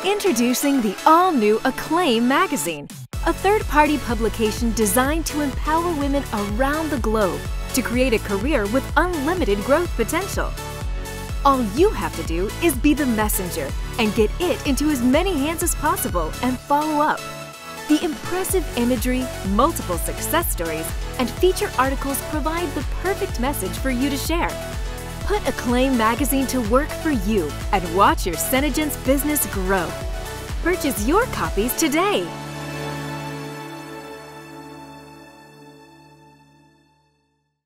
Introducing the all-new Acclaim magazine, a third-party publication designed to empower women around the globe to create a career with unlimited growth potential. All you have to do is be the messenger and get it into as many hands as possible and follow up. The impressive imagery, multiple success stories, and feature articles provide the perfect message for you to share. Put Acclaim magazine to work for you and watch your SeneGence business grow. Purchase your copies today.